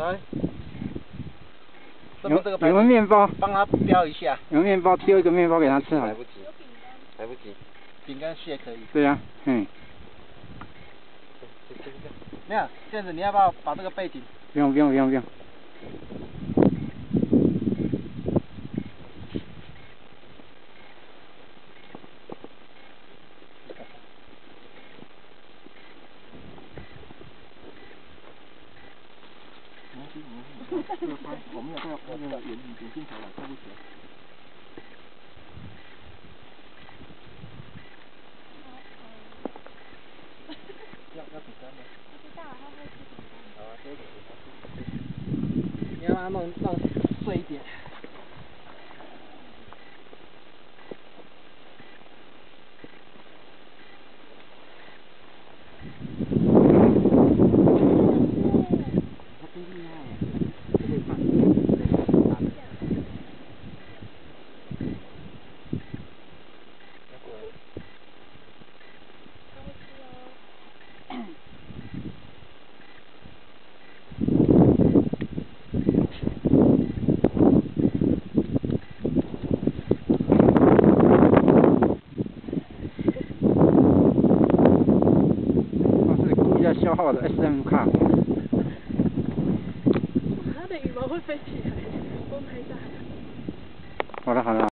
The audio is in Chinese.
来，这边这个牌有没有面包？ 帮他标一下。 有面包，丢一个面包给他吃好了。 来不及，来不及。饼干屑可以。 对呀、嗯。 没有，这样子你要不要把这个背景？ 不用。 我们要那个眼镜条了，看不起来。要饼干吗？ 不知道，他会吃饼干。 好啊，这个给他吃。你要把它弄碎一点。 消耗的 SM 卡。 它的羽毛会飞起来，风太大。 好了。